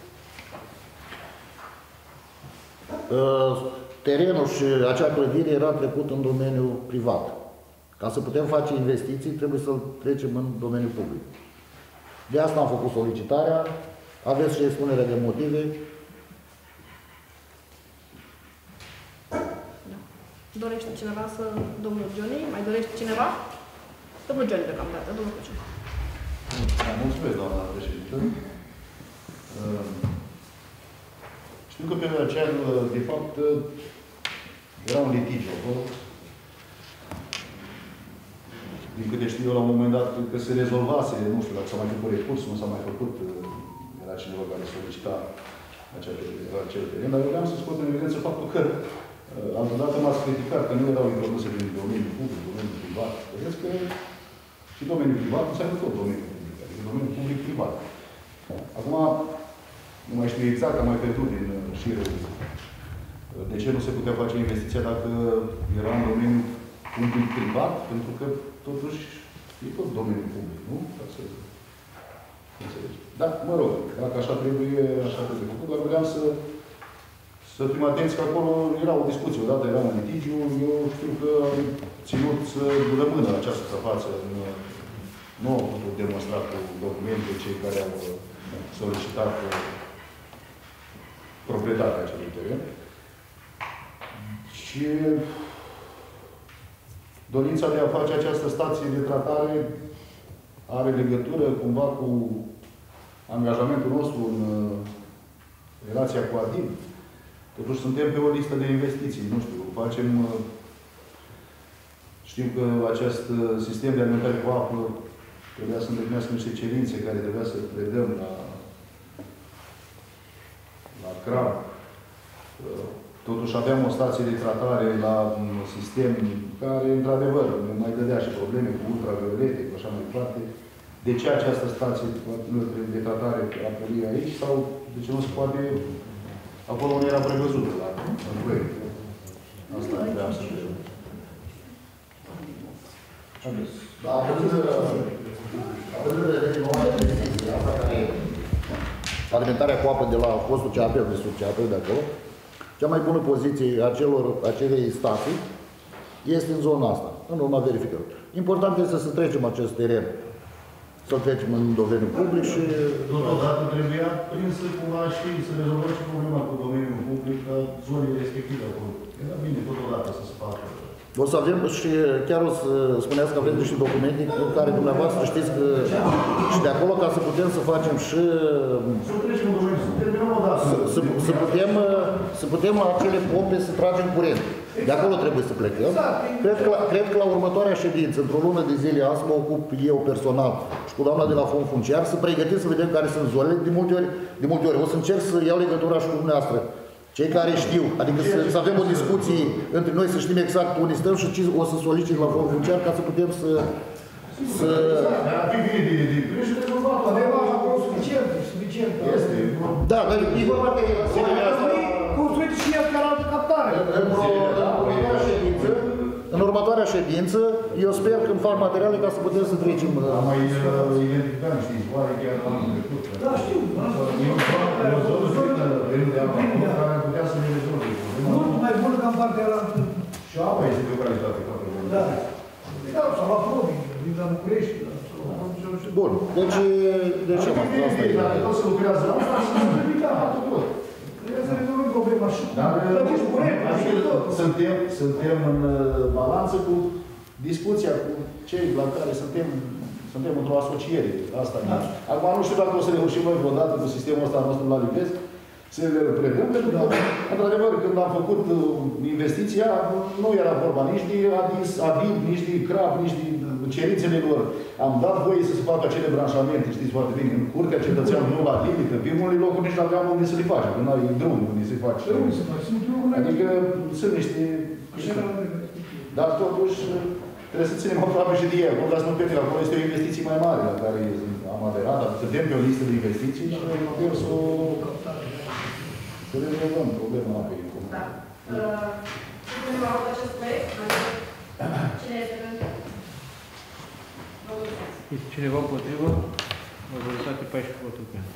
Terenul și acea clădire era trecut în domeniul privat. Ca să putem face investiții, trebuie să-l trecem în domeniul public. De asta am făcut solicitarea. Aveți și expunerea de motive. Da. Dorește cineva să... Domnul Johnny? Mai dorește cineva? Domnul Johnny, deocamdată. Domnul Căciun. Mulțumesc, doamna președintă. Știu că pe aceea, de fapt, era un litigiu acolo. Din câte știu eu, la un moment dat, că se rezolvase, nu știu, dacă s-a mai făcut recurs, nu s-a mai făcut, era cineva care solicita acel teren, dar eu vreau să scot în evidență faptul că altădată m-ați criticat că nu erau introduse din domeniul public, domeniul privat. Vedeți că și domeniul privat înseamnă tot domeniul public, adică domeniul public-privat. Acum, nu mai știu exact, am mai pierdut din șirul de ce nu se putea face investiția dacă era în domeniul public-privat, pentru că totuși e tot domeniul public, nu? Ca să înțelegi. Da, mă rog, dacă așa trebuie, așa trebuie făcut, dar vreau să să fim atenți că acolo era o discuție, odată era un litigiu, eu știu că am ținut să rămână această suprafață, nu au putut demonstra cu documente cei care au solicitat proprietatea acelui teren. Și dorința de a face această stație de tratare are legătură cumva cu angajamentul nostru în relația cu ADIM. Totuși suntem pe o listă de investiții, nu știu, facem... Știm că acest sistem de alimentare cu apă trebuia să îndeplinească niște cerințe care trebuia să predăm la, la C R A B. Totuși aveam o stație de tratare la un sistem care, într-adevăr, ne mai dădea și probleme cu ultraviolete, cu așa mai departe. De ce această stație de tratare a pornit aici sau de ce nu se poate acolo unde era prevăzută la în proiect? Asta vreau să vedem. Da, având în vedere noua investiție, asta care alimentarea cu apă de la postul C A P, de sub C A P de acolo, cea mai bună poziție a celor, acelei stații este în zona asta, în urma verificării. Important este să trecem acest teren, să trecem în domeniul public și... Totodată trebuia prinsă cumva și să rezolvăm și problema cu domeniul public, ca zonele respective acolo. Era bine totodată să se facă. O să avem și chiar o să spuneați că avem niște documente în care dumneavoastră știți că și de acolo ca să putem să facem și... Să trecem în domeniul, să terminăm o dată. Să, să, să, putem, să putem la acele pompe să tragem curent. De acolo trebuie să plecăm. Cred că, la, cred că la următoarea ședință, într-o lună de zile, am să mă ocup eu personal și cu doamna de la Fond Funciar să pregătim să vedem care sunt zonele. De multe ori, de multe ori o să încerc să iau legătura și cu dumneavoastră. Cei care știu, adică să, să avem o discuție între noi, să știm exact unde stăm și ce o să solicit la Fond Funciar ca să putem să... să... Ar fi bine de de și rezolvat. Avem acolo suficient, suficient. Este. Da, dar e vorba de... Construit și el ca altă captare. În următoarea ședință, eu sper că îmi fac materiale ca să putem să trecem... Am mai identificat niște izvoare chiar anul trecut. Da, știu. E o zonă frică, venul de apă, care ar putea să ne rezolve. Mult mai bună ca în partea ala. Și apa este de o calitate ca problema. Da. Da, sau la probi, din la București. Bun, deci... Deci am asta e. Dacă tot se lucrează la asta, să se limita tot. Trebuie să rezolvăm problema și Dar plătiți curent, și tot. suntem, suntem în balanță cu discuția cu cei la care suntem, suntem într-o asociere. Asta da. Acum nu știu dacă o să reușim noi vreodată cu sistemul ăsta nostru la Livesc să le predăm, pentru că, într-adevăr, când am făcut investiția, nu era vorba nici de Adis, Avid, nici de Crap, nici de cerințele lor. Am dat voie să se facă acele branșamente, știți foarte bine, în curtea cetățeanului, nu la limită. Pe unele locuri nici nu aveam unde să le facem, că nu ai drum unde se face. Adică sunt niște... Dar totuși trebuie să ținem aproape și de el. Cum dați nu pe acolo este o investiție mai mare la care am aderat, dar suntem pe o listă de investiții și putem să o... să rezolvăm problema apei în comun. Da. Cine va vota acest proiect? Cine este pentru? Este cineva împotrivă? Majoritate paisprezece voturi pentru.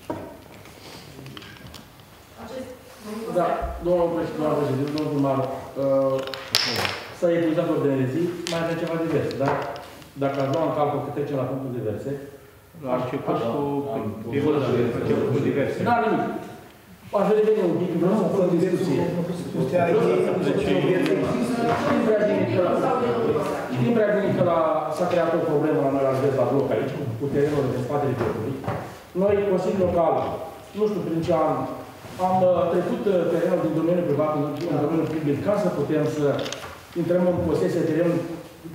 Da, domnul președinte, domnul primar, s-a epuizat ordinea de zi, mai avem ceva divers, da? Dacă aș lua în calcul că trecem la punctul diverse... La început cu diverse. Da, nimic. Aș reveni un pic, vreau să fac discuție. Știm prea bine că s-a creat o problemă la noi la Livesc la bloc aici, cu terenul de spatele blocului. Noi, Consiliul Local, nu știu prin ce an, am trecut terenul din domeniul privat în domeniul public ca să putem să intrăm în posesie terenului.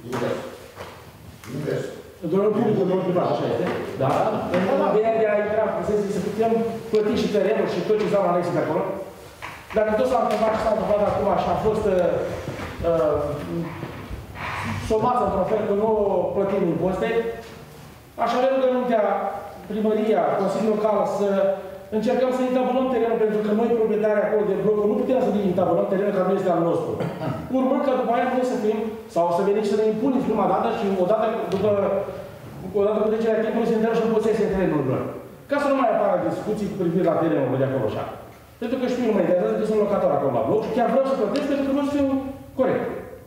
În domeniul public, în domeniul privat, așa este. Da? În ideea de a intra în posesie, să putem plăti și terenul și tot ce s-a anexe de acolo. Dacă tot s-a întâmplat și s-a întâmplat acum și a fost uh, somat într-un fel că nu plătim impozite, aș avea rugămintea primăria, Consiliul Local să încercăm să intabulăm terenul, pentru că noi, proprietarii acolo de blocuri, nu putem să intabulăm terenul care nu este al nostru. Urmând că după aia noi să fim, sau să venim și să ne impunem prima dată și odată, după, odată cu trecerea timpului să intrăm și în posesia terenurilor. Ca să nu mai apară discuții cu privire la terenul de acolo așa. Pentru că știu, mă interesează că sunt locator acolo la bloc și chiar vreau să plătesc pentru că vreau să fiu corect.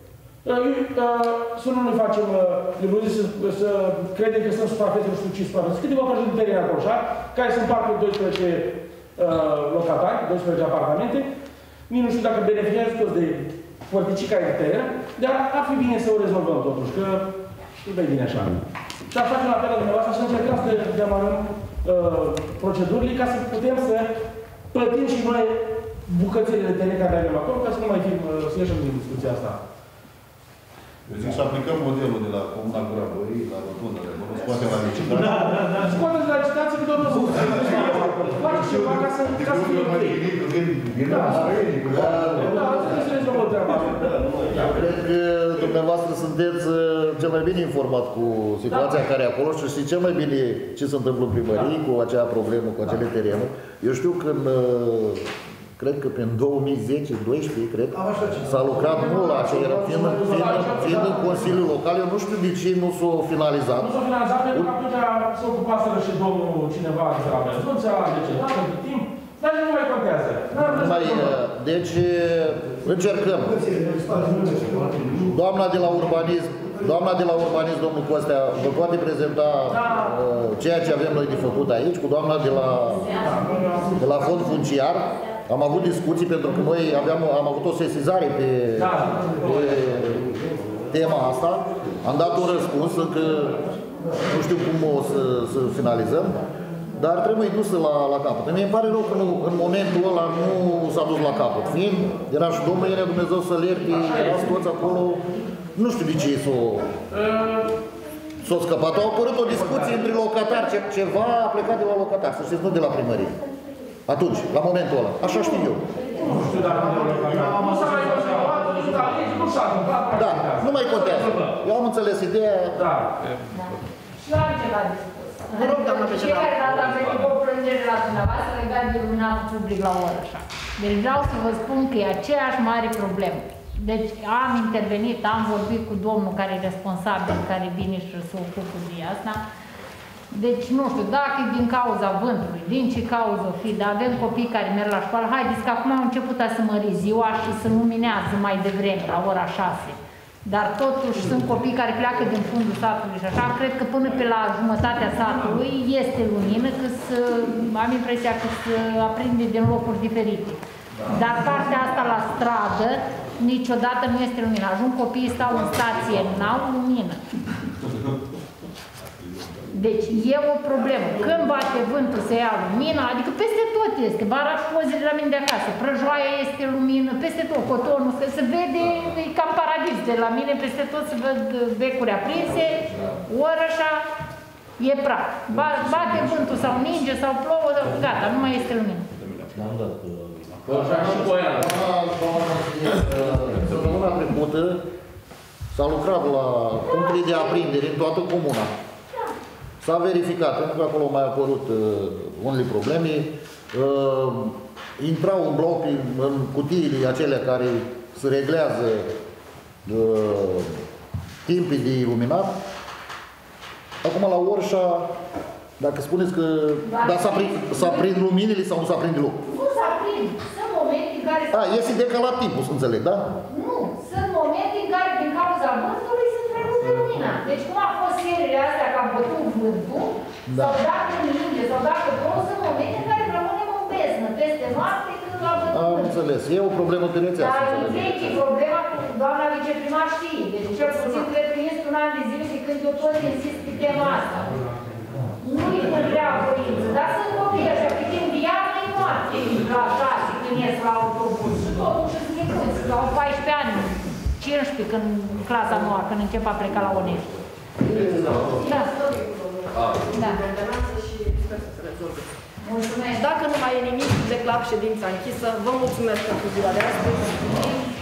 Să nu ne facem iluzii să, să credem că sunt suprafețe, nu știu ce suprafețe. Câteva pășini de teren acolo așa, care sunt parcă doisprezece uh, locatari, doisprezece apartamente. Nici nu știu dacă beneficiază toți de părticica de teren, dar ar fi bine să o rezolvăm totuși, că e mai bine așa. Și aș face un apel la dumneavoastră să încercăm să demarăm uh, procedurile ca să putem să plătim și noi bucățele de teren care avem acolo, ca să nu mai fim, uh, să ieșim din discuția asta. Eu zic să aplicăm modelul de la Comuna Gura Borii, la Rotunda de acolo, scoatem la licitație. Da, da, da. Scoatem la licitație că doar nu sunt. Faci ceva ca să fie ok. Da, da, trebuie să rezolvăm treaba. Cred că dumneavoastră sunteți cel mai bine informat cu situația care e acolo și știți cel mai bine ce se întâmplă în primărie cu acea problemă, cu acele terenuri. Eu știu că în cred că prin două mii zece doisprezece, cred, s-a lucrat mult la aceea, fiind, fiind, fiind în Consiliul Local, eu nu știu de ce nu s-a finalizat. Nu s-a finalizat pentru că atunci se ocupaseră și domnul cineva de la Benzuța, de ce, de timp, dar nu mai contează. Mai, deci, încercăm. Doamna de la urbanism, doamna de la urbanism, domnul Costea, vă poate prezenta uh, ceea ce avem noi de făcut aici, cu doamna de la, de la fond funciar. Am avut discuții pentru că noi aveam, am avut o sesizare pe, pe tema asta. Am dat un răspuns, încă nu știu cum o să, să finalizăm, dar trebuie dusă la, la capăt. Mie îmi pare rău că nu, în momentul ăla nu s-a dus la capăt. Fiind, era și domnul Ienea Dumnezeu să-l ierte, erați toți acolo, nu știu de ce s-o s-o scăpat. Au apărut o discuție între locatari, ce, ceva a plecat de la locatari, să știți, nu de la primărie. Atunci, la momentul ăla. Așa știu eu. Nu știu dacă nu s-a mai conservat, nu s-a întâmplat. Da, nu mai contează. Eu am înțeles ideea. Da. Și eu am ceva de spus. Vă rog, doamna președinte. Fiecare dată am venit cu o plângere la dumneavoastră legat de iluminatul public la Orășa. Deci vreau să vă spun că e aceeași mare problemă. Deci am intervenit, am vorbit cu domnul care e responsabil, care vine și se ocupă de asta. Deci, nu știu, dacă e din cauza vântului, din ce cauză o fi, dar avem copii care merg la școală, haideți că acum au început să mări ziua și să luminează mai devreme, la ora șase. Dar totuși sunt copii care pleacă din fundul satului și așa, cred că până pe la jumătatea satului este lumină, că să, am impresia că se aprinde din locuri diferite. Dar partea asta la stradă, niciodată nu este lumină. Ajung copiii, stau în stație, n-au lumină. Deci e o problemă. Când bate vântul să ia lumina, adică peste tot este. Baraș pozele la mine de acasă, Prăjoaia este lumină, peste tot, Cotonul, se vede, e cam paradis. De la mine peste tot se văd becuri aprinse, Orășa e praf. Bate vântul sau ninge sau plouă, gata, nu mai este lumină. Săptămâna trecută s-a lucrat la punctele de aprindere în toată comuna. S-a verificat, pentru că acolo au mai apărut uh, unele probleme. Uh, intrau în bloc, în cutiile acelea care se reglează uh, timpii de iluminat. Acum la Orșa, dacă spuneți că da, s-a prind luminile sau nu s-a prind deloc? Nu s-a prind. Sunt momente în care... A, este decalat timpul, să înțeleg, da? Nu. Sunt momente în care, din cauza vântului, se întrerupe lumina. Deci cum a fost seriile astea, că a bătut vântul, da. Sau dacă ninge, sau dacă plouă, sunt momente în care rămânem în beznă, peste noapte, când a bătut vântul. Am înțeles. E o problemă terețească. Dar în vechi, problema cu doamna viceprimar știe. Deci cel puțin cred că este un an de zile de când eu tot insist pe tema asta. Nu-i cu grea voință, dar sunt copii așa, pe timp de iarnă e noapte, la șase, când ies la autobuz. Și totuși sunt micuți, la paisprezece ani, cincisprezece, când clasa noua, când încep a pleca la Onești. Da. Da. Mulțumesc. Dacă nu mai e nimic, declar ședința închisă. Vă mulțumesc pentru ziua de astăzi.